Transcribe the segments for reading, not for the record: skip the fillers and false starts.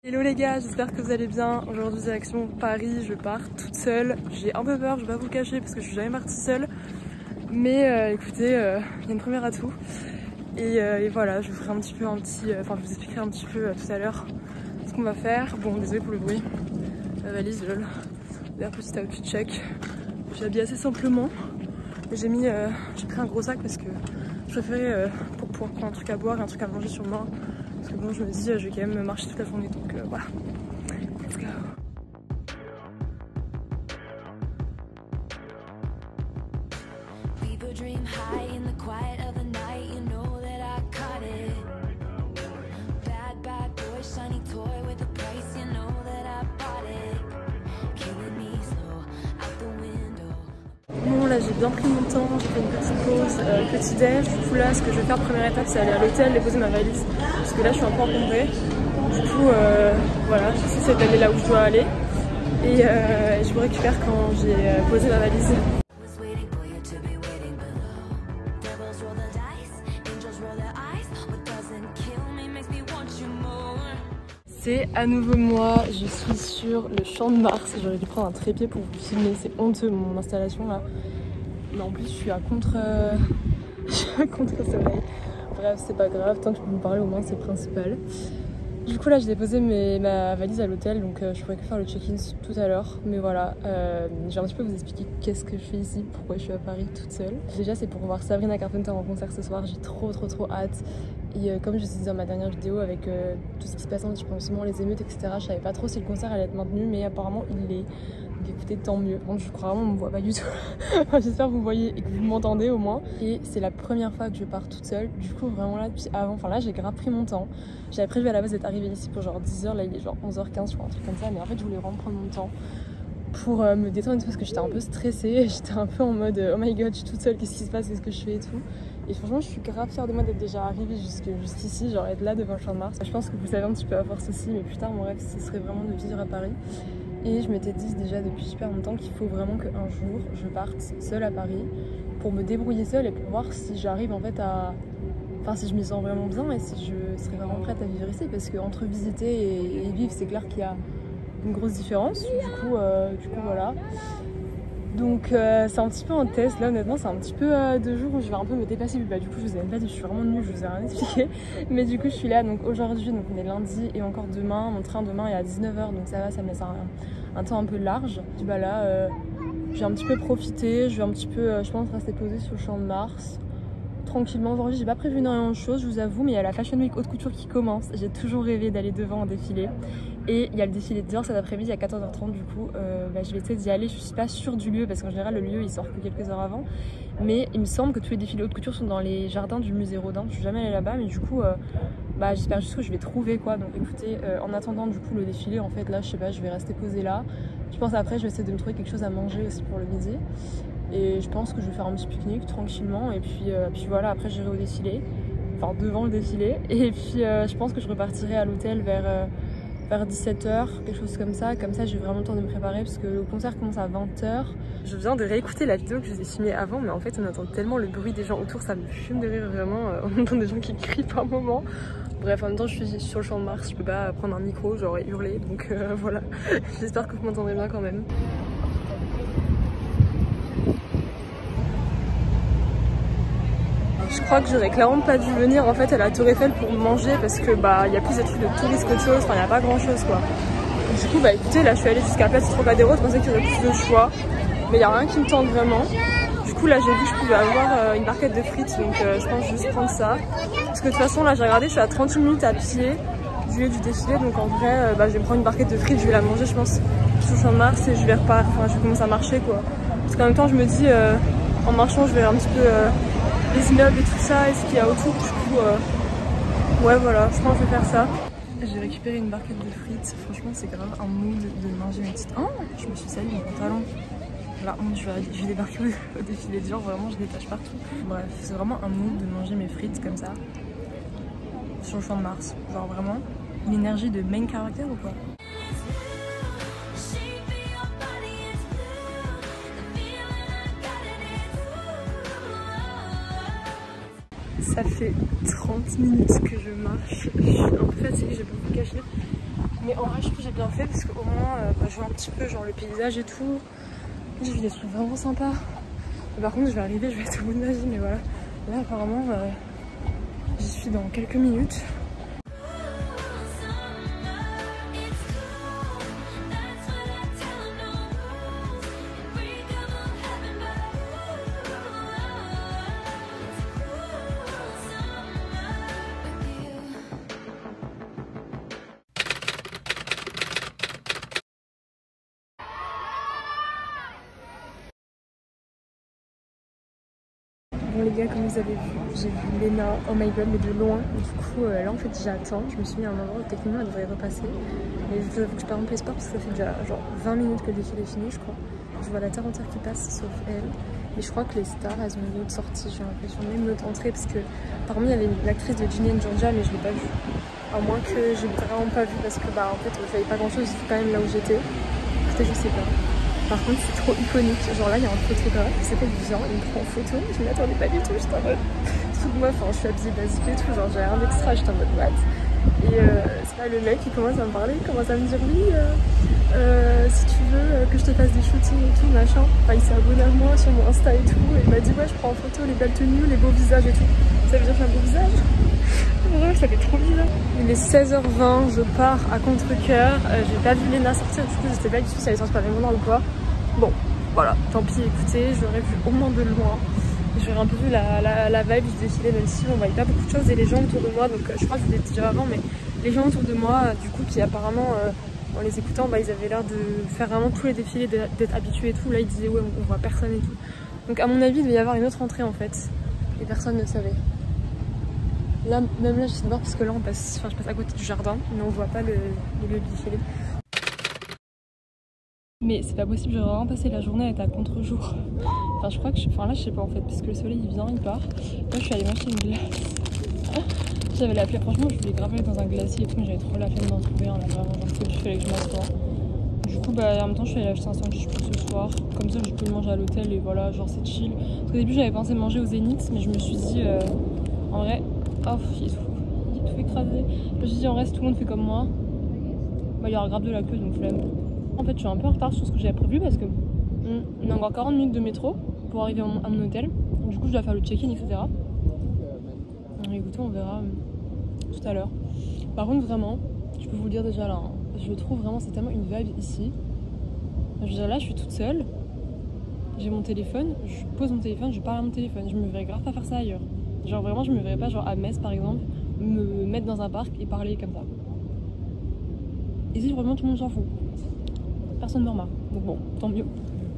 Hello les gars, j'espère que vous allez bien. Aujourd'hui direction Paris, je pars toute seule. J'ai un peu peur, je vais pas vous le cacher parce que je suis jamais partie seule. Mais écoutez, il y a une première atout. Et voilà, je vous ferai je vous expliquerai un petit peu tout à l'heure ce qu'on va faire. Bon, désolé pour le bruit. La valise, lol. D'ailleurs, petit outfit check. J'ai habillé assez simplement. J'ai pris un gros sac parce que je préférais pour pouvoir prendre un truc à boire et un truc à manger sur moi. Parce que bon, je me dis, je vais quand même marcher toute la journée, donc voilà. Let's go. Bon, là j'ai bien pris mon temps, j'ai fait une petite pause, petit déj. Du coup là, ce que je vais faire de première étape, c'est aller à l'hôtel et poser ma valise. Parce que là, je suis un peu encombrée. Du coup, voilà, j'essaie d'aller là où je dois aller. Et je vous récupère quand j'ai posé ma valise. C'est à nouveau moi, je suis sur le champ de Mars. J'aurais dû prendre un trépied pour vous filmer, c'est honteux mon installation là. Mais en plus je suis à contre-soleil. Bref, c'est pas grave, tant que je peux vous parler au moins c'est le principal. Du coup là j'ai déposé ma valise à l'hôtel, donc je pourrais que faire le check-in tout à l'heure. Mais voilà, je vais un petit peu vous expliquer qu'est-ce que je fais ici, pourquoi je suis à Paris toute seule. Déjà c'est pour voir Sabrina Carpenter en concert ce soir, j'ai trop hâte. Et comme je vous ai dit dans ma dernière vidéo, avec tout ce qui se passe un petit peu en ce moment, les émeutes, etc., je savais pas trop si le concert allait être maintenu, mais apparemment il l'est. Donc écoutez, tant mieux. Bon, je crois vraiment on me voit pas du tout. J'espère que vous voyez et que vous m'entendez au moins. Et c'est la première fois que je pars toute seule. Du coup, vraiment là, depuis avant, enfin là, j'ai grave pris mon temps. J'avais prévu à la base d'être arrivée ici pour genre 10h, là il est genre 11h15, je crois, un truc comme ça. Mais en fait, je voulais vraiment prendre mon temps pour me détendre parce que j'étais un peu stressée. J'étais un peu en mode oh my god, je suis toute seule, qu'est-ce qui se passe, qu'est-ce que je fais et tout. Et franchement, je suis grave fière de moi d'être déjà arrivée jusqu'ici, genre être là devant le champ de Mars. Je pense que vous savez un petit peu à force aussi, mais plus tard, mon rêve, ce serait vraiment de vivre à Paris. Et je m'étais dit déjà depuis super longtemps qu'il faut vraiment qu'un jour, je parte seule à Paris pour me débrouiller seule et pour voir si j'arrive en fait à... Enfin, si je m'y sens vraiment bien et si je serais vraiment prête à vivre ici. Parce qu'entre visiter et vivre, c'est clair qu'il y a une grosse différence. Du coup voilà. Donc c'est un petit peu un test, là honnêtement c'est un petit peu 2 jours où je vais un peu me dépasser. Bah, du coup je vous ai même pas dit, je suis vraiment nulle, je vous ai rien expliqué. Mais du coup je suis là donc aujourd'hui, donc on est lundi et encore demain, mon train demain est à 19h donc ça va, ça me laisse un temps un peu large. Puis bah là je vais un petit peu profiter, je vais un petit peu je pense rester posée sur le champ de Mars. Tranquillement, aujourd'hui j'ai pas prévu énormément de choses je vous avoue, mais il y a la Fashion Week haute couture qui commence. J'ai toujours rêvé d'aller devant en défilé. Et il y a le défilé de Dior cet après-midi à 14h30 du coup je vais essayer d'y aller. Je suis pas sûre du lieu parce qu'en général le lieu il sort que quelques heures avant. Mais il me semble que tous les défilés haute couture sont dans les jardins du musée Rodin. Je suis jamais allée là-bas mais du coup j'espère juste que je vais trouver quoi. Donc écoutez, en attendant du coup le défilé en fait là je sais pas, je vais rester posée là. Je pense après je vais essayer de me trouver quelque chose à manger aussi pour le midi. Et je pense que je vais faire un petit pique-nique tranquillement et puis voilà, après j'irai au défilé, enfin devant le défilé. Et puis je pense que je repartirai à l'hôtel vers 17h, quelque chose comme ça j'ai vraiment le temps de me préparer parce que le concert commence à 20h. Je viens de réécouter la vidéo que je vous ai filmée avant, mais en fait on entend tellement le bruit des gens autour, ça me fume de rire vraiment, on entend des gens qui crient par moment. Bref, en même temps je suis sur le champ de Mars, je peux pas prendre un micro, j'aurais hurlé, donc voilà. J'espère que vous m'entendrez bien quand même. Je crois que j'aurais clairement pas dû venir en fait à la Tour Eiffel pour manger parce que il y a plus de trucs de touristes qu'autre chose, enfin il n'y a pas grand chose quoi. Du coup écoutez, là je suis allée jusqu'à Place Trocadéro, je pensais qu'il y aurait plus de choix, mais il n'y a rien qui me tente vraiment. Du coup là j'ai vu que je pouvais avoir une barquette de frites, donc je pense juste prendre ça. Parce que de toute façon là j'ai regardé, je suis à 38 minutes à pied du lieu du défilé, donc en vrai je vais me prendre une barquette de frites, je vais la manger je pense sur le champ de Mars et je vais commencer à marcher quoi. Parce qu'en même temps je me dis en marchant je verrai un petit peu les immeubles et tout ça et ce qu'il y a autour. Du coup ouais voilà, je pense que je vais faire ça. J'ai récupéré une barquette de frites, franchement c'est grave un mood de manger mes petites... Oh, je me suis salie mon pantalon. La honte, je vais débarquer au défilé de genre, vraiment je détache partout. Bref, c'est vraiment un mood de manger mes frites comme ça sur le champ de Mars. Genre vraiment une énergie de main character ou quoi. Ça fait 30 minutes que je marche, je suis un peu fatiguée, j'ai pas vous cacher. Mais en vrai, je trouve que j'ai bien fait parce qu'au moins, je vois un petit peu genre le paysage et tout. J'ai vu des trucs vraiment sympas. Et par contre, je vais arriver, je vais être au bout de ma vie, mais voilà. Là, apparemment, j'y suis dans quelques minutes. Bon les gars, comme vous avez vu, j'ai vu Léna, oh my god, mais de loin. Et du coup là en fait j'attends, je me suis mis à un endroit où techniquement elle devrait repasser. Mais il faut que je pars un peu espoir parce que ça fait déjà genre 20 minutes que le défilé est fini je crois. Je vois la terre entière qui passe sauf elle. Mais je crois que les stars elles ont une autre sortie, j'ai l'impression, même une autre entrée parce que parmi il y avait l'actrice de Ginny and Georgia mais je l'ai pas vue. À moins que j'ai vraiment pas vu parce que bah en fait je savais pas grand chose quand même là où j'étais. Écoutez, je sais pas. Par contre, c'est trop iconique. Genre là, il y a un photographe qui s'appelle Vivian, il me prend en photo. Je m'y attendais pas du tout. J'étais en mode. Tout de moi, enfin, je suis habillée basique et tout. Genre, j'ai un extra, j'étais en mode what. Et c'est là le mec qui commence à me parler, il commence à me dire oui, si tu veux que je te fasse des shootings et tout, machin. Enfin, il s'est abonné à moi sur mon Insta et tout. Et il m'a dit ouais, je prends en photo les belles tenues, les beaux visages et tout. Ça veut dire que j'ai un beau visage. Vraiment, ça fait trop bizarre. Il est 16h20, je pars à contre-cœur. J'ai pas vu Léna sortir, du coup je sais pas du tout si elle est sortie par les moments ou quoi. Bon, voilà, tant pis, écoutez, je l'aurais vu au moins de loin. J'aurais un peu vu la vibe du défilé, même si on voyait pas beaucoup de choses et les gens autour de moi. Donc je crois que je vous l'ai dit déjà avant, mais les gens autour de moi, du coup, qui apparemment, en les écoutant, bah, ils avaient l'air de faire vraiment tous les défilés, d'être habitués et tout. Là, ils disaient ouais, on voit personne et tout. Donc à mon avis, il devait y avoir une autre entrée en fait. Et personne ne savait. Là, même là, j'essaie de voir parce que là, je passe à côté du jardin, mais on voit pas le défilé. Mais c'est pas possible, j'aurais vraiment passé la journée à être à contre-jour. Enfin, je crois que là, je sais pas en fait, parce que le soleil il vient, il part. Là, je suis allée m'acheter une glace. J'avais la flemme, franchement, je voulais grave aller dans un glacier et tout, mais j'avais trop la flemme d'en trouver un là, vraiment. Donc, il fallait que je m'assoie. Du coup, bah, en même temps, je suis allée acheter un sandwich pour ce soir. Comme ça, je peux le manger à l'hôtel et voilà, genre c'est chill. Parce qu'au début, j'avais pensé manger au Zénith, mais je me suis dit, en vrai, oh, il est tout écrasé. Je me suis dit, en vrai, si tout le monde fait comme moi, bah, il y aura grave de la queue, donc flemme. En fait, je suis un peu en retard sur ce que j'avais prévu parce que on a encore 40 minutes de métro pour arriver à mon hôtel. Du coup, je dois faire le check-in, etc. Écoutez, on verra tout à l'heure. Par contre, vraiment, je peux vous le dire déjà là, hein, je trouve vraiment c'est tellement une vibe ici. Je veux dire, là, je suis toute seule. J'ai mon téléphone, je pose mon téléphone, je parle à mon téléphone. Je me verrais grave pas faire ça ailleurs. Genre vraiment, je me verrais pas genre à Metz par exemple, me mettre dans un parc et parler comme ça. Ici, vraiment, tout le monde s'en fout. Personne ne me remarque, donc bon, tant mieux.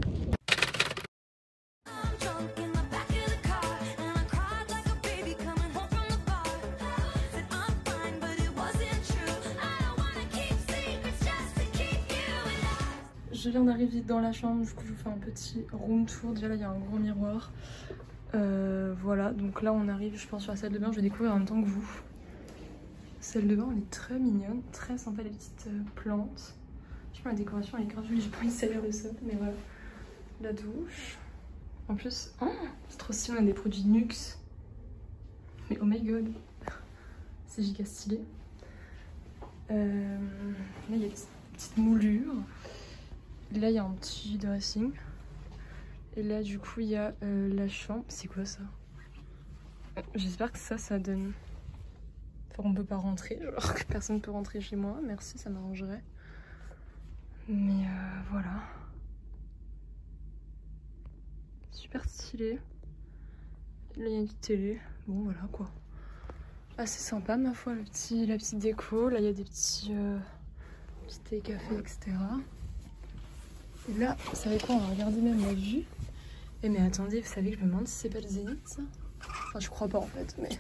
Je viens d'arriver dans la chambre, du coup je vous fais un petit room tour. Déjà là il y a un gros miroir. Voilà, donc là on arrive je pense sur la salle de bain, je vais découvrir en même temps que vous. La salle de bain elle est très mignonne, très sympa les petites plantes. Je sais pas, la décoration elle est grave jolie, j'ai pas envie de salir le sol, mais voilà. La douche. En plus, oh, c'est trop stylé, on a des produits Nuxe. Mais oh my god, c'est giga stylé. Là il y a des petites moulures. Là il y a un petit dressing. Et là du coup il y a la chambre. C'est quoi ça? J'espère que ça donne. Enfin on peut pas rentrer, genre que personne peut rentrer chez moi. Merci, ça m'arrangerait. Mais voilà. Super stylé. Là il y a une petite télé. Bon voilà quoi. Assez sympa ma foi la petite déco. Là il y a des petits thé, café, etc. Et là, vous savez quoi, on va regarder même la vue. Et mais attendez, vous savez que je me demande si c'est pas le Zénith ça. Enfin je crois pas en fait, mais...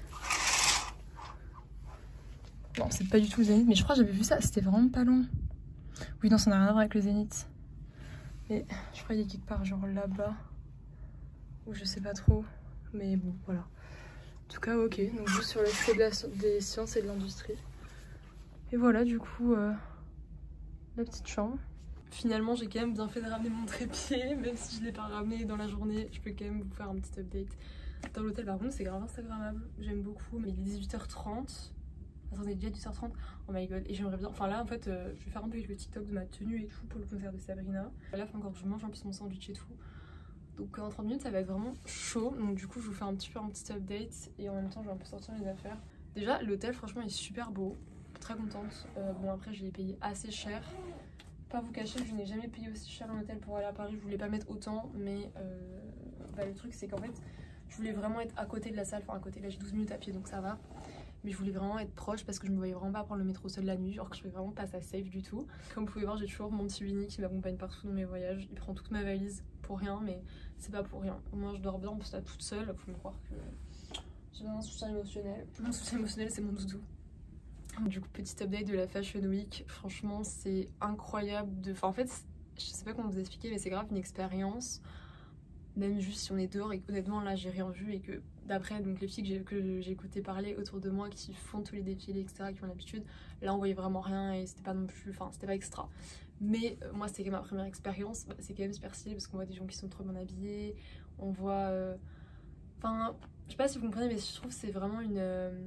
Non, c'est pas du tout le Zénith, mais je crois que j'avais vu ça, c'était vraiment pas loin. Oui non, ça n'a rien à voir avec le Zénith. Mais je crois qu'il est quelque part genre là-bas. Ou je sais pas trop. Mais bon, voilà. En tout cas, ok. Donc juste sur le fait des sciences et de l'industrie. Et voilà, du coup, la petite chambre. Finalement, j'ai quand même bien fait de ramener mon trépied, même si je ne l'ai pas ramené dans la journée. Je peux quand même vous faire un petit update. Dans l'hôtel, par contre, c'est grave instagrammable. J'aime beaucoup, mais il est 18h30. Attendez, déjà 10h30. Oh my god. Et j'aimerais bien. Enfin là, en fait, je vais faire un peu le TikTok de ma tenue et tout pour le concert de Sabrina. Là, il faut encore que je mange un peu mon sandwich et tout. Donc en 30 minutes, ça va être vraiment chaud. Donc du coup, je vous fais un petit update. Et en même temps, je vais un peu sortir mes affaires. Déjà, l'hôtel, franchement, est super beau. Très contente. Bon, après, je l'ai payé assez cher. Pas vous cacher que je n'ai jamais payé aussi cher un hôtel pour aller à Paris. Je voulais pas mettre autant. Mais le truc, c'est qu'en fait, je voulais vraiment être à côté de la salle. Enfin, à côté, là, j'ai 12 minutes à pied, donc ça va. Mais je voulais vraiment être proche parce que je me voyais vraiment pas prendre le métro seule la nuit, genre que je fais vraiment pas ça safe du tout. Comme vous pouvez voir, j'ai toujours mon petit Winnie qui m'accompagne partout dans mes voyages. Il prend toute ma valise pour rien, mais c'est pas pour rien. Au moins je dors bien parce que là toute seule, faut me croire que j'ai besoin d'un soutien émotionnel. Mon soutien émotionnel, c'est mon doudou. Du coup, petit update de la Fashion Week. Franchement, c'est incroyable de... Enfin, en fait, je sais pas comment vous expliquer, mais c'est grave une expérience. Même juste si on est dehors et honnêtement là j'ai rien vu et que d'après donc les filles que j'ai écouté parler autour de moi qui font tous les défilés etc qui ont l'habitude, là on voyait vraiment rien et c'était pas non plus, enfin c'était pas extra. Mais moi c'était ma première expérience, c'est quand même super stylé parce qu'on voit des gens qui sont trop bien habillés, on voit... Enfin je sais pas si vous comprenez mais je trouve que c'est vraiment une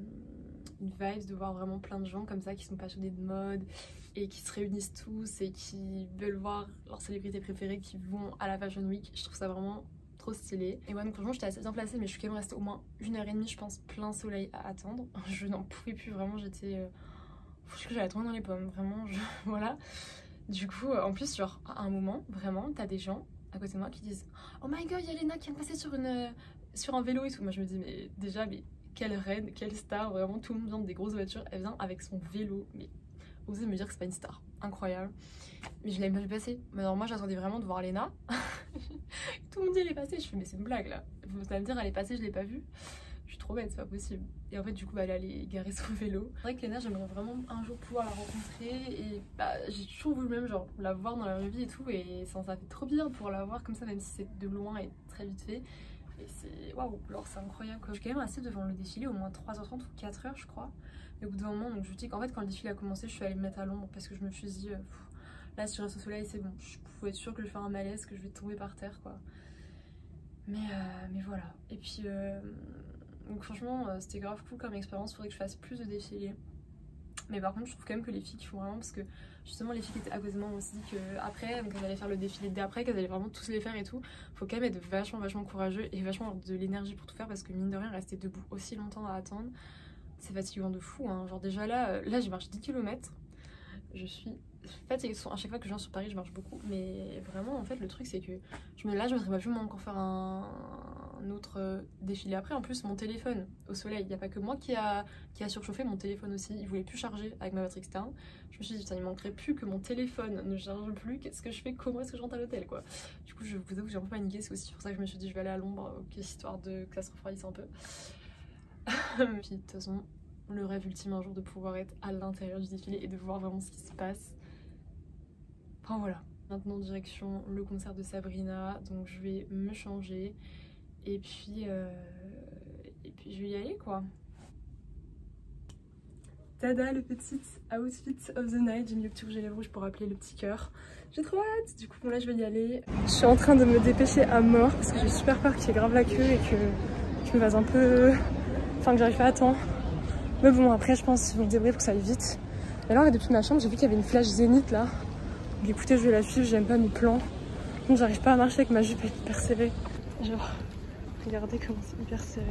vibe de voir vraiment plein de gens comme ça qui sont passionnés de mode et qui se réunissent tous et qui veulent voir leurs célébrités préférées qui vont à la Fashion Week. Je trouve ça vraiment trop stylé. Et ouais, donc franchement j'étais assez bien placée mais je suis quand même restée au moins 1h30 je pense plein soleil à attendre. Je n'en pouvais plus vraiment, j'étais... je crois que j'allais tomber dans les pommes, vraiment, voilà. Du coup, en plus genre à un moment, vraiment, t'as des gens à côté de moi qui disent « Oh my god, il y a Léna qui vient de passer sur un vélo et tout ». Moi je me dis mais déjà mais quelle reine, quelle star, vraiment tout le monde vient des grosses voitures, elle vient avec son vélo, mais osez me dire que c'est pas une star, incroyable. Mais je l'avais pas vu passer. Alors moi j'attendais vraiment de voir Léna. Tout le monde dit elle est passée, je fais mais c'est une blague là. Vous allez me dire elle est passée, je l'ai pas vue. Je suis trop bête, c'est pas possible. Et en fait du coup elle allait garer son vélo. C'est vrai que Léna j'aimerais vraiment un jour pouvoir la rencontrer et j'ai toujours voulu même genre la voir dans la vraie vie et tout et ça fait trop bien pour la voir comme ça même si c'est de loin et très vite fait. Et c'est waouh, alors c'est incroyable quoi. Je suis quand même restée devant le défilé au moins 3h30 ou 4h je crois. Et au bout d'un moment, donc je vous dis qu'en fait quand le défilé a commencé, je suis allée me mettre à l'ombre parce que je me suis dit là si je reste au soleil c'est bon, je pouvais être sûre que je vais faire un malaise, que je vais tomber par terre quoi. Mais voilà. Et puis donc franchement c'était grave cool comme expérience, faudrait que je fasse plus de défilés. Mais par contre je trouve quand même que les filles qui font vraiment, parce que justement les filles qui étaient à côté de moi m'ont aussi dit qu'après, quand elles allaient faire le défilé d'après, qu'elles allaient vraiment tous les faire et tout, faut quand même être vachement courageux et vachement avoir de l'énergie pour tout faire parce que mine de rien rester debout aussi longtemps à attendre, c'est fatigant de fou hein. Genre déjà là j'ai marché 10 km, je suis fatiguée. À chaque fois que je viens sur Paris je marche beaucoup, mais vraiment en fait le truc c'est que je me mettrais pas plus moi encore faire un autre défilé après. En plus mon téléphone au soleil, il n'y a pas que moi qui a surchauffé, mon téléphone aussi il voulait plus charger avec ma batterie externe. Je me suis dit putain il manquerait plus que mon téléphone ne charge plus, qu'est-ce que je fais, comment est-ce que je rentre à l'hôtel quoi. Du coup je vous avoue que j'ai un peu paniqué, c'est aussi pour ça que je me suis dit je vais aller à l'ombre, ok, histoire de que ça se refroidisse un peu. Puis de toute façon le rêve ultime un jour de pouvoir être à l'intérieur du défilé et de voir vraiment ce qui se passe. Enfin voilà. Maintenant direction le concert de Sabrina, donc je vais me changer et puis je vais y aller quoi. Tada, le petit outfit of the night, j'ai mis le petit rouge à lèvres rouge pour rappeler le petit cœur. J'ai trop hâte, du coup bon, là je vais y aller. Je suis en train de me dépêcher à mort parce que j'ai super peur qu'il y ait grave la queue et que je me fasse un peu... Enfin que j'arrive pas à temps. Mais bon après je pense qu'ils vont me débrouiller pour que ça aille vite. Et alors depuis ma chambre j'ai vu qu'il y avait une flash zénith là. Donc écoutez je vais la suivre, j'aime pas mes plans. Donc j'arrive pas à marcher avec ma jupe hyper serrée. Genre regardez comment c'est hyper serré.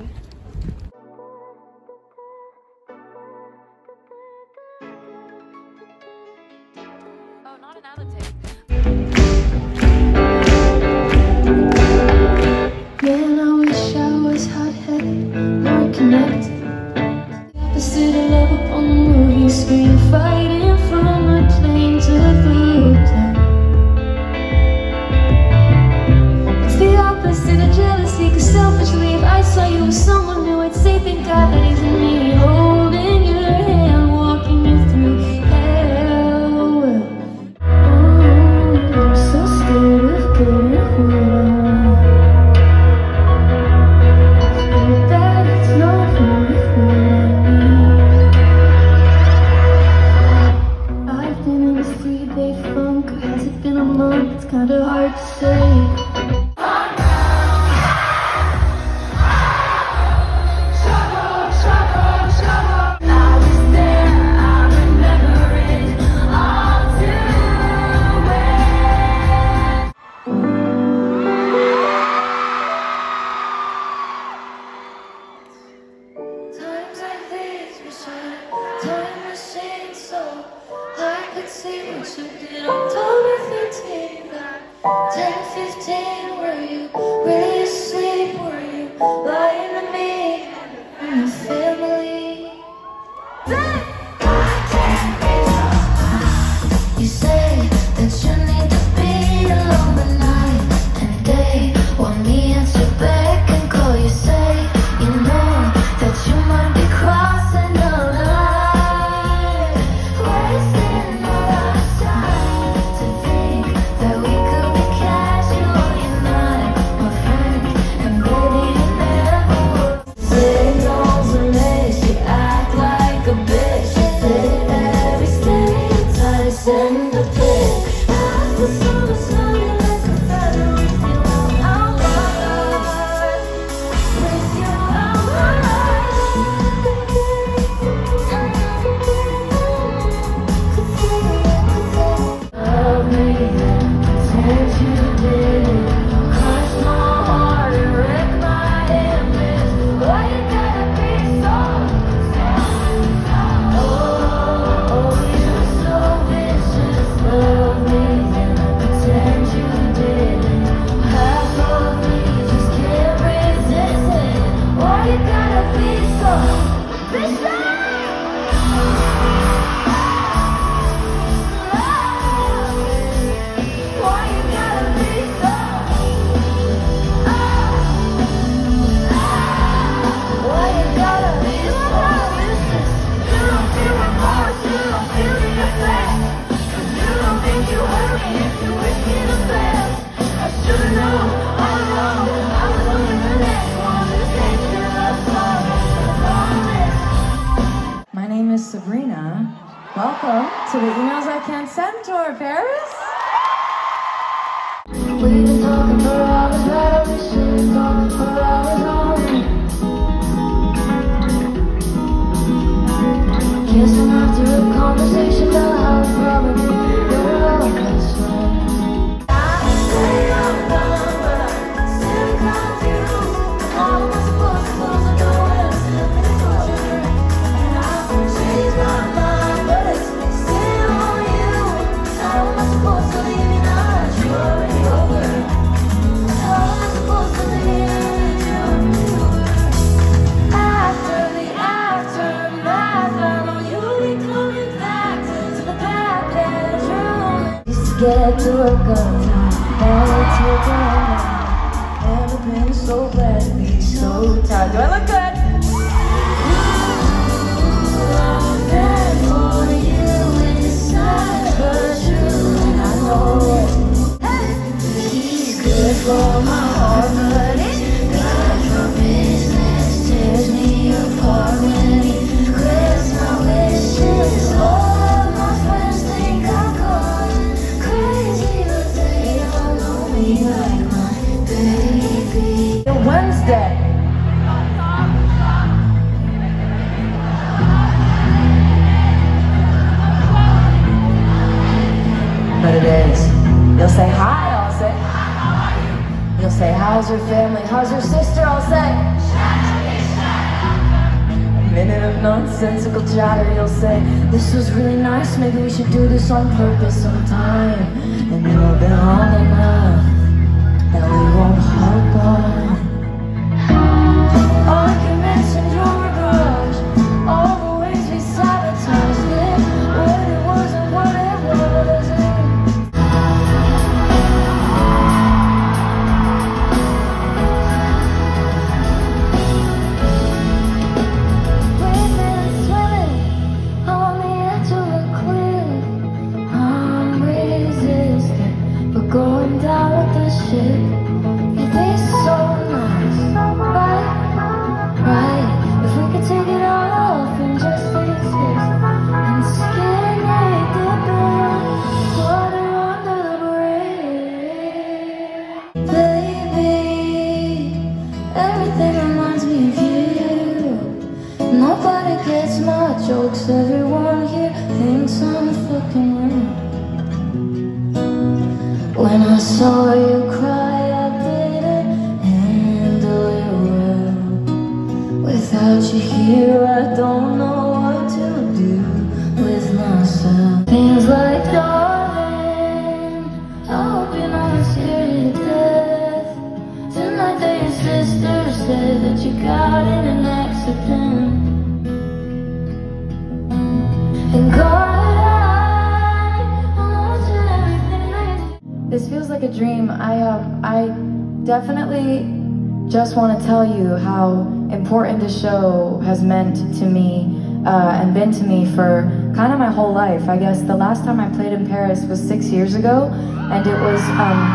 Man, I wish I was hot-headed, more connected. The opposite of love up on the movie screen, fighting from the plane to the hotel. It's the opposite of jealousy, cause selfishly if I saw you with someone new, I'd say thank God that he's in me, holding your hand, walking you through hell. Oh, I'm so scared of getting home. It's kinda hard to say. I was there. 10:15, were you really asleep? Were you lying to me and the family? You say that you need to be alone, but night and day want me at your back and call you. Say you know that you might be crossing the line, wasting all our time to think that we could be casual. You're not my friend, and baby you never would. Signals are mixed, you act like a bitch. You fit every stereotype, send a pic. After summer, smelling like a feather with you, I'm alright. With you, I'm alright. Love me and pretend you didn't. Crush my heart and wreck my image. Why you gotta be so? Oh, you're so vicious. Love me and pretend you didn't. Half of me just can't resist it. Why you gotta be so vicious? Why you gotta be so? Why you gotta be so vicious? You don't feel remorse, you don't feel the effect. 'Cause you don't think you hurt me if you wish me the best. I should've known all along I was only the next one to take your love song. My name is Sabrina. Welcome to the Emails I Can't Send tour, Paris. We've been talking for hours, right? We should've talked for hours only. Kissing after a conversation about how it's probably you're our best friend. I say I'm done, but I still can't do. How am I supposed to close the door when I'm still in closure? And I've changed my mind, but it's still on you. How am I supposed to leave you now that you're already over? How am I supposed to leave you? After the aftermath, I know you'll be coming back to the back bedroom. Used to get to work on time, never took a nap. Never been so glad to be so tired. Do I look good? I'm there for you, it's sad but true, and I know he's good for my heart, but he's good for business. Tears me apart when he grants my wishes. All of my friends think I'm gone crazy, but they don't know me like my baby. Wednesday. But it is. You'll say hi, I'll say hi. You'll say how's your family, how's your sister, I'll say a minute of nonsensical chatter, you'll say this was really nice, maybe we should do this on purpose sometime. And you've been long enough that we won't harp on arguments in your garage, all the ways we sabotaged it, what it wasn't, what it wasn't. We've been swimming on the edge of a cliff. I'm resisting, but going down with the ship. It'd be so nice, right? Right? If we could take it all off and just exist and skin naked, water under the bridge. Baby, everything reminds me of you. Nobody gets my jokes, everyone here thinks I'm fucking rude. When I saw you cry, I didn't handle it well. Without you here, I don't know what to do with myself. Things like, darling, I hope you're not said that you got in an accident. And God, I want everything. This feels like a dream. I definitely just want to tell you how important this show has meant to me and been to me for kind of my whole life. I guess the last time I played in Paris was 6 years ago, and it was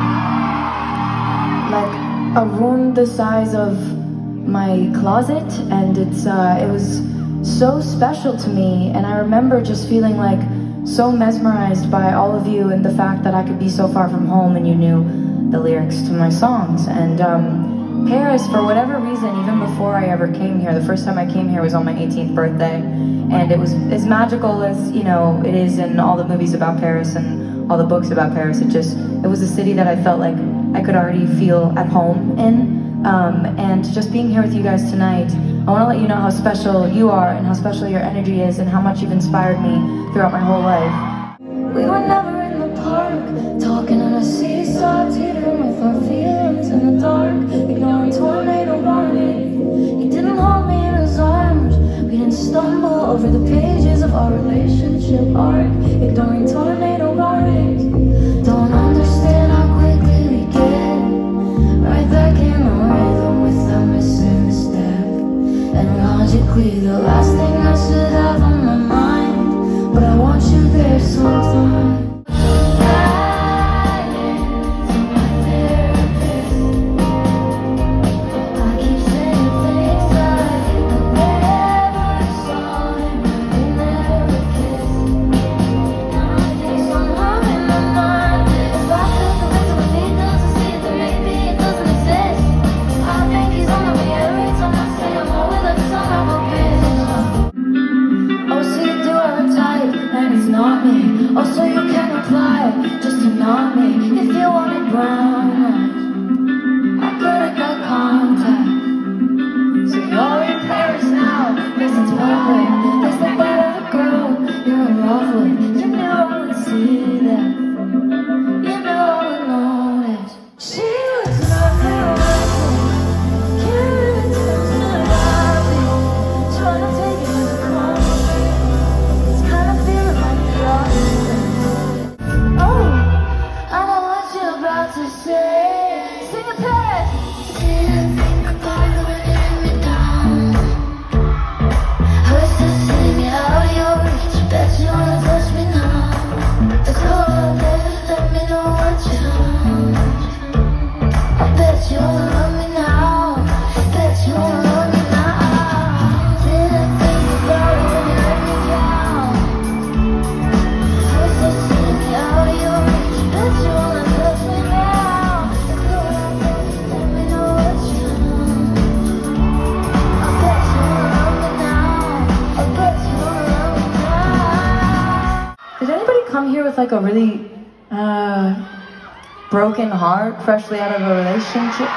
like a room the size of my closet, and it was so special to me. And I remember just feeling like so mesmerized by all of you and the fact that I could be so far from home and you knew the lyrics to my songs. And Paris, for whatever reason, even before I ever came here, the first time I came here was on my 18th birthday, and it was as magical as, you know, it is in all the movies about Paris and all the books about Paris. It was a city that I felt like I could already feel at home in. And just being here with you guys tonight, I want to let you know how special you are and how special your energy is and how much you've inspired me throughout my whole life. We were never in the park, talking on a seesaw, teetering with our feelings in the dark, ignoring tornado warning. He didn't hold me in his arms. We didn't stumble over the pages of our relationship arc, ignoring tornado warnings. Don't understand how quickly we get right back in the rhythm without missing a step. And logically, the last thing I should have on my mind, but I want you there sometime. Also, you can apply just to not me if you want it brown eyes. I could've got contact. So you're in Paris now, guess it's public. There's the better girl you're in love with. You knew I would see that. You knew I would notice. She looks nothing like me. Can't really tell me about me. Trying to take it as a compliment. It's kind of feeling like the opposite. To say, sing a pass. Didn't think about it when you let me down. I was just sitting out of your reach. Bet you wanna touch me now. Let's go out there, let me know what you want. I bet you wanna love me now. Bet you wanna love me now. Didn't think about it when you let me down. I was just sitting out of your reach. Bet you wanna touch me now. Did anybody come here with like a really broken heart, freshly out of a relationship?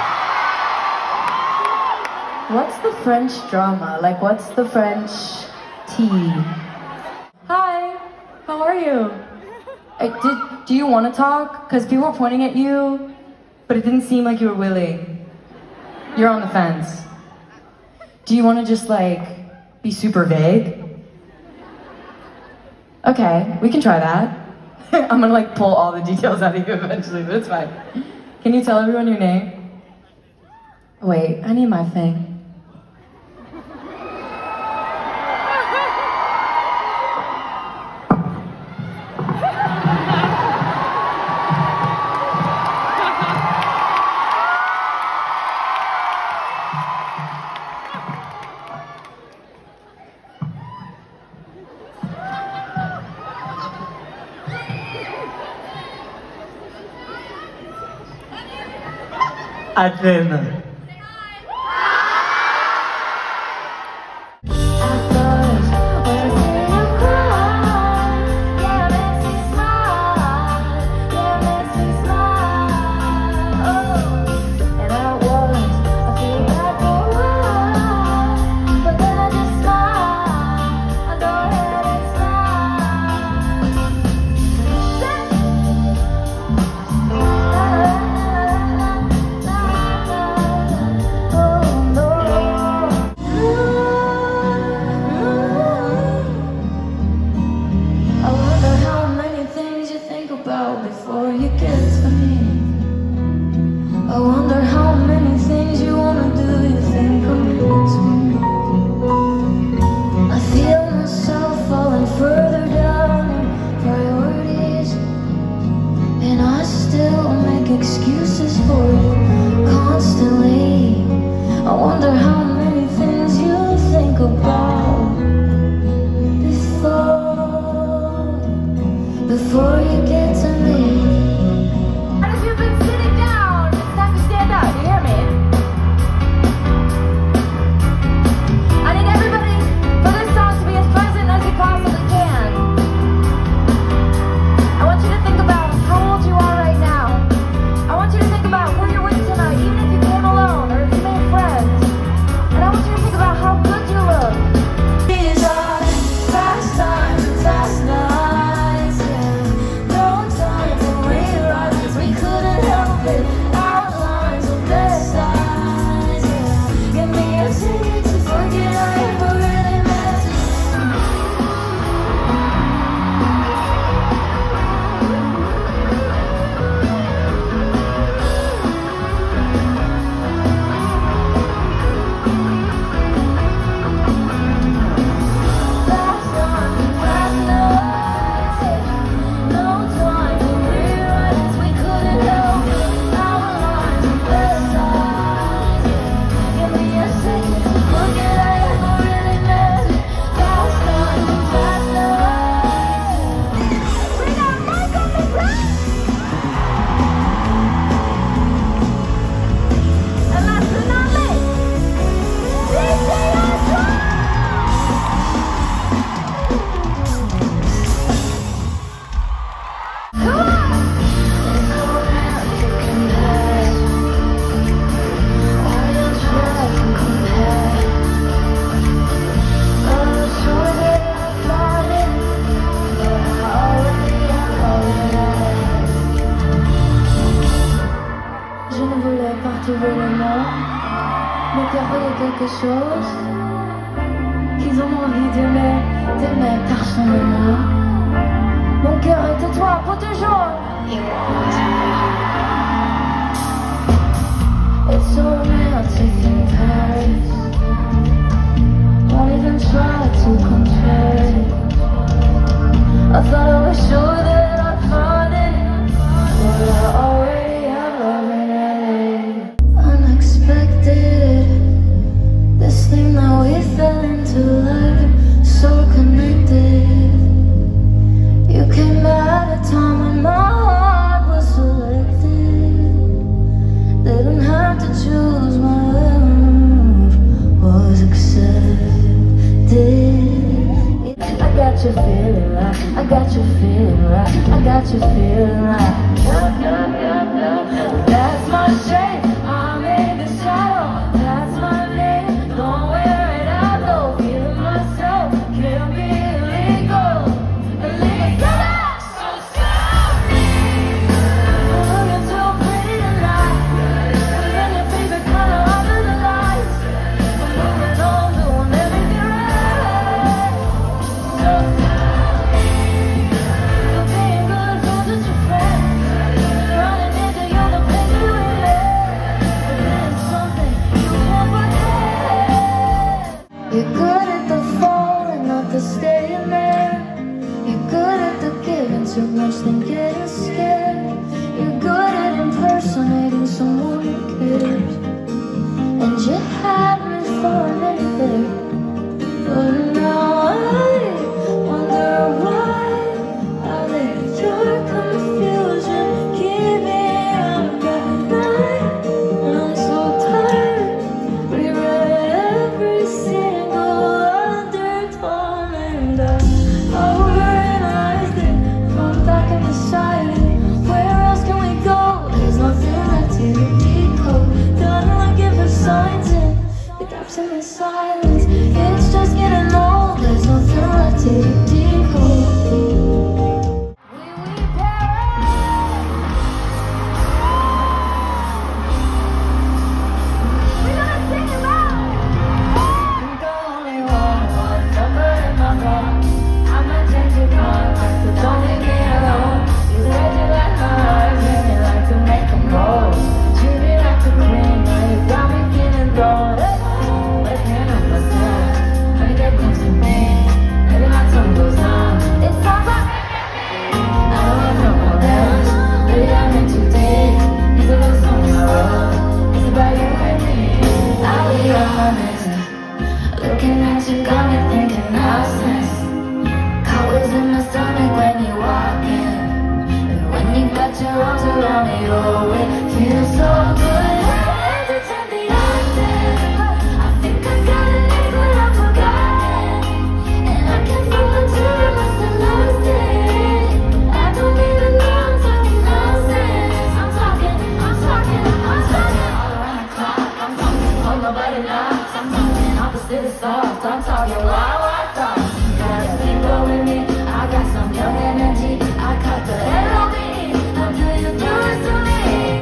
What's the French drama? Like, what's the French tea? Hi, how are you? Do you want to talk? Because people were pointing at you, but it didn't seem like you were willing. You're on the fence. Do you want to just like be super vague? Okay, we can try that. I'm gonna like pull all the details out of you eventually, but it's fine. Can you tell everyone your name? Wait, I need my thing. Athènes. trouver le mot. Mon cœur voyait quelque chose qu'ils ont envie d'aimer personnellement. Mon cœur était toi pour toujours. It's so romantic in Paris. Won't even try to compare. I thought I was sure that I'd find it, but I already have love in LA. Unexpected, this thing that we fell into like so connected. You came at a time when my heart was selected. Didn't have to choose, my love was accepted. I got you feeling right, I got you feeling right, I got you feeling right. That's my shade, I'm in the shadow, that's my name. Don't wear it out though, feeling myself, can't be illegal. So sorry, looking so pretty tonight. We're in your favorite color under the lights. We're moving on, doing everything right. So sorry, for being good, so just your friend. Running into you, the place we live. But there's something you won't forget. You're good at the falling, not the staying there. You're good at the giving too much, then getting scared. You're good at impersonating someone who cares. And you had me for a minute there, but now I wonder why I let your confusion keep me up at night. And I'm so tired, rewrite every single undertone, and I overanalyzed it from back in the silence. Where else can we go? There's nothing left to decode. Done looking for signs in the gaps in the silence. It's just getting old. There's nothing left to decode. We perish. We're gonna sing it loud. Think I only want one number in my phone. I'ma change your contact, but don't leave me alone. You said you like my eyes, and you like to make them roll. Treat me like a queen, now you got me feeling thrown. But can't understand, when you get close to me, maybe my tongue goes numb. It sounds like I don't want no more else. Maybe I'm in too deep. These are the songs I wrote. It's about you and me. I'll be honest, looking at you got me thinking nonsense. Always in my stomach when you walk in, and when you got your arms around me, oh, it feels so good. Every time that I think I got a name, but I forgot it, and I can't fall until I must have lost it. I don't even know I'm talking nonsense. I'm talking all around the clock. I'm talking hold nobody knocks. I'm talking opposite of soft. I'm talking wild thoughts. Gotta keep going with me. I got some young energy. I cut the LOV until you do it to me.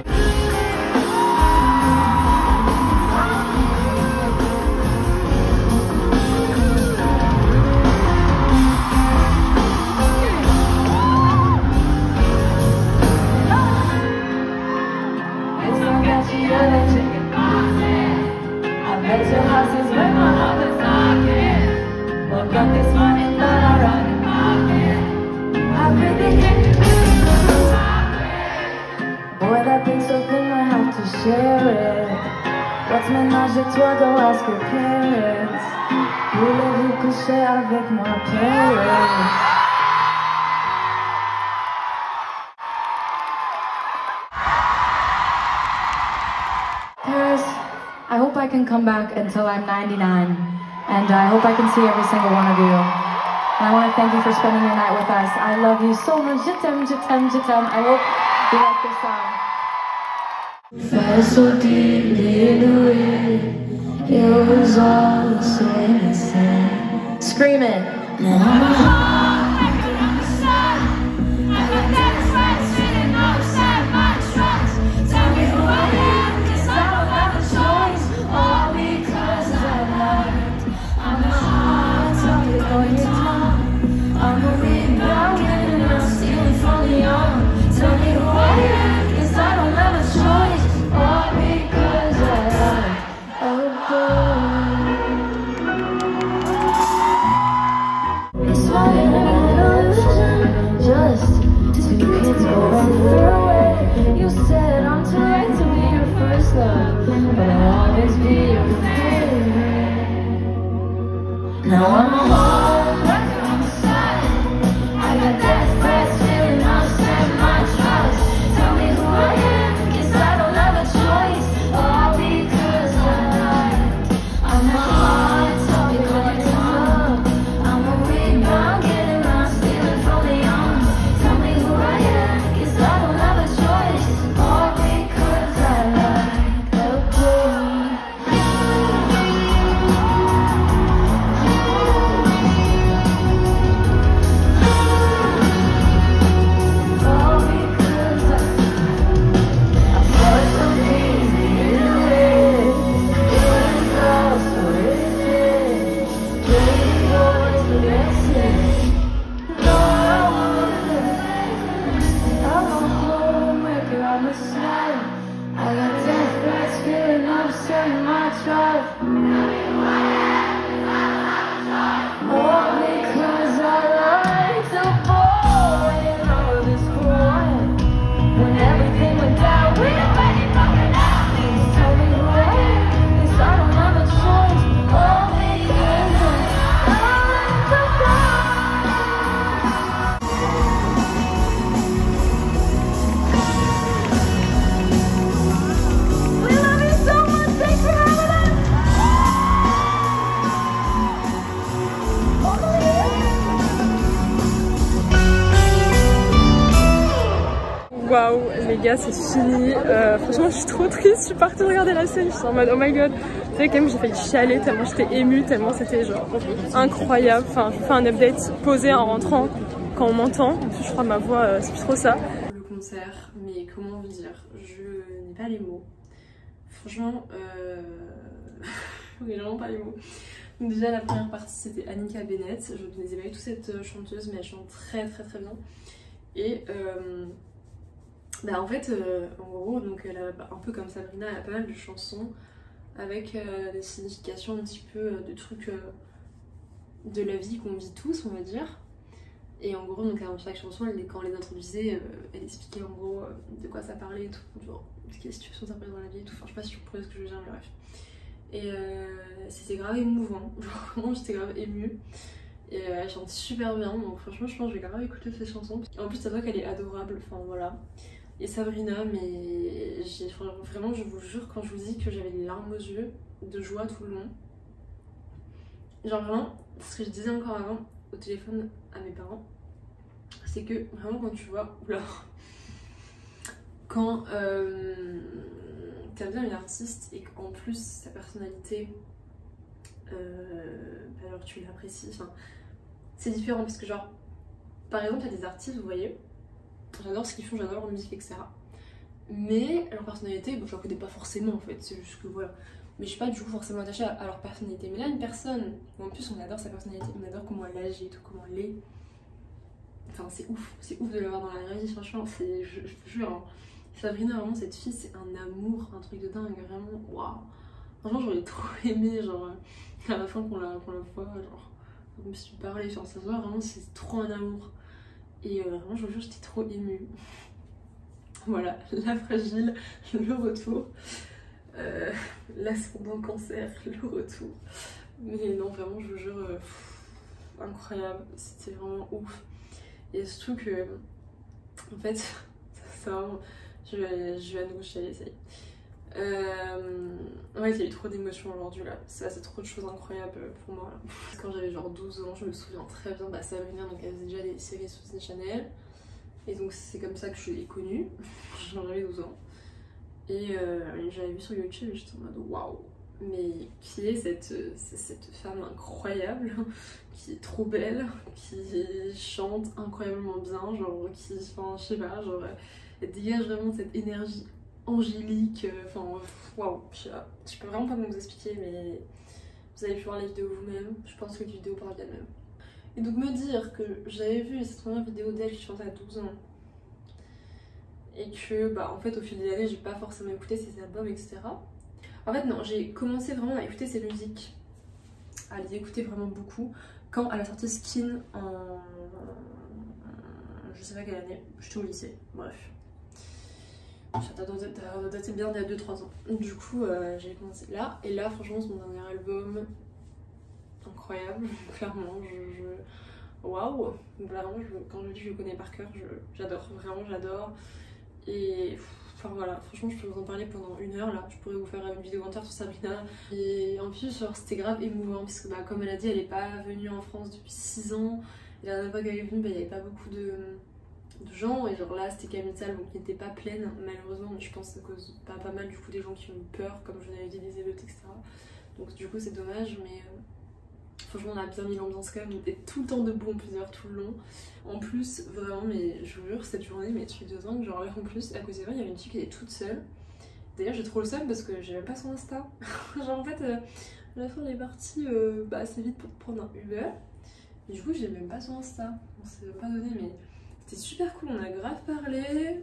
It's not that you electric. I bet your house is where my heart is knocking. Woke up this morning, thought I'd run it pocket. I really can't boy, that thing's so thin, I have to share it. What's ménage à toi, go ask your parents. Voulez-vous coucher avec moi, parents? Paris, I hope I can come back until I'm 99, and I hope I can see every single one of you. And I want to thank you for spending the night with us. I love you so much. Je t'aime, je t'aime, je t'aime. I hope you like this song. Felt so deeply into it. It was all so innocent. Scream it. Now I'm a heart like a rock star. I got that friends sitting outside my tracks. Tell me who I am, 'cause I don't first love, but I'll always be your favorite. Now I'm home, working on the side. I got desperate feeling, I'll send my trust. Tell me who I am, 'cause I don't have a choice. All because I lied. I'm a heart, tell me what I love. I'm a rebound, getting lost, stealing from the young. Tell me who I am, 'cause I don't have a choice. All because I like the pain. All because I fought some things anyway. Getting lost, what is it? Playing boys with exes. No, I wouldn't. I'm a homemaker, I'm a slave. I got desperate feeling, I'm setting my trust. All because I like the boy and all of his crime. When everything went down, we already broken up. Please tell me who I am, 'cause I don't have a choice. All because I like the boy. We love you so much, thanks for having us. Waouh, les gars, c'est fini. Franchement, je suis trop triste. Je suis partie regarder la scène. Je suis en mode oh my god. Tu sais, quand même, j'ai failli chialer tellement j'étais émue, tellement c'était genre incroyable. Enfin, je vous fais un update posé en rentrant quand on m'entend. En plus, je crois que ma voix, c'est plus trop ça. Le concert, mais comment vous dire, je n'ai pas les mots. Franchement, je n'ai vraiment pas les mots. Donc déjà, la première partie, c'était Annika Bennett. Je ne connaissais pas du tout cette chanteuse, mais elle chante très très bien. Et bah en fait, en gros, donc elle a un peu comme Sabrina, elle a pas mal de chansons avec des significations un petit peu de trucs de la vie qu'on vit tous, on va dire. Et en gros, donc dans chaque chanson, quand elle les introduisait, elle expliquait en gros de quoi ça parlait et tout, genre quelle situation ça parlait dans la vie et tout. Enfin, je sais pas si vous comprenez ce que je veux dire, mais bref. Et c'était grave émouvant, genre vraiment j'étais grave émue. Et elle chante super bien, donc franchement je pense que je vais grave écouter cette chanson. En plus ça voit qu'elle est adorable, enfin voilà. Et Sabrina, mais vraiment, je vous jure, quand je vous dis que j'avais les larmes aux yeux de joie tout le long. Genre vraiment, ce que je disais encore avant au téléphone à mes parents, c'est que vraiment quand tu vois, oula, quand t'aimes bien une artiste et qu'en plus sa personnalité, alors tu l'apprécies, enfin c'est différent parce que genre, par exemple il y a des artistes, vous voyez, j'adore ce qu'ils font, j'adore leur musique, etc. Mais leur personnalité, bon, je la connais pas forcément en fait, c'est juste que voilà. Mais je suis pas du tout forcément attachée à leur personnalité. Mais là, une personne, en plus on adore sa personnalité, on adore comment elle agit et tout, comment elle est. Enfin, c'est ouf de le voir dans la vraie vie, franchement, c'est, je te jure. Hein. Sabrina, vraiment, cette fille, c'est un amour, un truc de dingue, vraiment, waouh. Franchement, j'aurais trop aimé, genre, à la fin qu'on la voit, genre, comme si tu parlais, genre, ça se voit, vraiment, c'est trop un amour. Et vraiment, je vous jure, j'étais trop émue. Voilà, la fragile, le retour. L'ascendant cancer, le retour. Mais non, vraiment, je vous jure, incroyable. C'était vraiment ouf. Et surtout que, en fait, ça vraiment, je vais à nouveau chialer, ça y est. Ouais, il y a eu trop d'émotions aujourd'hui là. Ça, c'est trop de choses incroyables pour moi. Là. Quand j'avais genre 12 ans, je me souviens très bien, Sabrina, donc elle faisait déjà des séries sur Disney Channel. Et donc c'est comme ça que je l'ai connue. J'avais 12 ans. Et j'avais vu sur YouTube et j'étais en mode waouh, mais qui est cette femme incroyable, qui est trop belle, qui chante incroyablement bien, genre qui, enfin je sais pas, genre elle dégage vraiment cette énergie angélique, enfin waouh, je peux vraiment pas vous expliquer, mais vous avez pu voir la vidéo vous-même, je pense que la vidéo parle d'elle-même. Et donc me dire que j'avais vu cette première vidéo d'elle qui chantait à 12 ans, et que bah en fait au fil des années j'ai pas forcément écouté ses albums, etc. En fait non, j'ai commencé vraiment à écouter ses musiques, à les écouter vraiment beaucoup quand elle a sorti Skin en je sais pas quelle année, j'étais au lycée, bref. Ça doit dater bien d'il y a 2-3 ans. Du coup, j'ai commencé là. Et là, franchement, c'est mon dernier album. Incroyable, clairement. Waouh! Vraiment, quand je dis que je le connais par cœur, j'adore. Vraiment, j'adore. Et enfin voilà, franchement, je peux vous en parler pendant 1 heure là. Je pourrais vous faire une vidéo entière sur Sabrina. Et en plus, genre, c'était grave émouvant. Parce que, bah, comme elle a dit, elle est pas venue en France depuis 6 ans. Et la dernière fois qu'elle est venue, bah, il n'y avait pas beaucoup de gens, et genre là c'était Camital, donc qui n'était pas pleine malheureusement, mais je pense à cause pas mal du coup des gens qui ont eu peur, comme je l'avais dit, des émeutes, etc. Donc du coup c'est dommage, mais franchement on a bien mis l'ambiance quand même, on était tout le temps debout en plusieurs tout le long. En plus vraiment, mais je vous jure, cette journée, mais depuis 2 ans, genre là en plus à côté de moi il y avait une fille qui était toute seule. D'ailleurs j'ai trop le seum parce que j'ai même pas son Insta. Genre en fait à la fin on est parti assez vite pour prendre un Uber, et du coup j'ai même pas son Insta, on s'est pas donné, mais c'était super cool, on a grave parlé.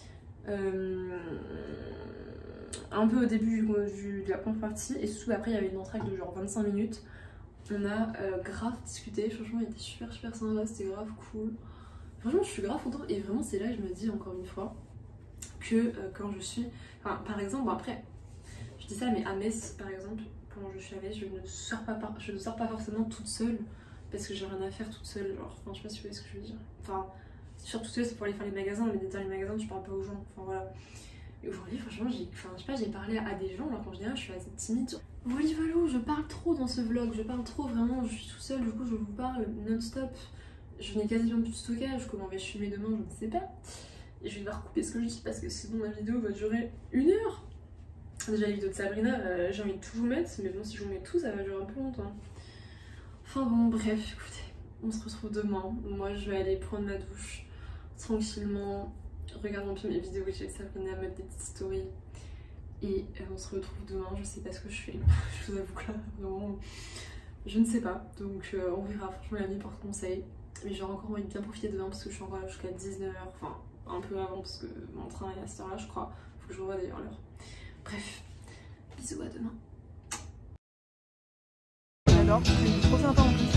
Un peu au début de la première partie, et surtout après il y avait une entracte de genre 25 minutes. On a grave discuté, franchement il était super sympa, c'était grave cool. Franchement je suis grave contente, et vraiment c'est là que je me dis encore une fois que quand je suis... Enfin par exemple, bon après je dis ça, mais à Metz par exemple, quand je suis à Metz, je ne sors pas forcément toute seule, parce que j'ai rien à faire toute seule, genre, enfin je sais pas si vous voyez ce que je veux dire. Enfin, si je sors toute seule c'est pour aller faire les magasins, mais dans les magasins tu parles pas aux gens, enfin voilà. Et aujourd'hui franchement j'ai parlé à des gens, alors qu'en général je suis assez timide. Voilà, je parle trop dans ce vlog, je parle trop vraiment, je suis toute seule, du coup je vous parle non-stop. Je n'ai quasiment plus de stockage, comment vais-je filmer demain je ne sais pas. Et je vais devoir couper ce que je dis parce que sinon ma vidéo va durer 1 heure. Déjà la vidéo de Sabrina, j'ai envie de tout vous mettre, mais bon si je vous mets tout ça va durer un peu longtemps. Enfin bon bref, écoutez, on se retrouve demain. Moi je vais aller prendre ma douche tranquillement, regarder un peu mes vidéos que j'ai avec Sabrina, mettre des petites stories. Et on se retrouve demain, je sais pas ce que je fais. Je vous avoue que là, vraiment, je ne sais pas. Donc on verra, franchement la nuit porte conseil. Mais j'aurai encore envie de bien profiter demain parce que je suis encore là jusqu'à 19h, enfin un peu avant parce que mon train est à cette heure là je crois. Faut que je revoie d'ailleurs l'heure. Bref, bisous, à demain. J'adore, c'est trop sympa en plus.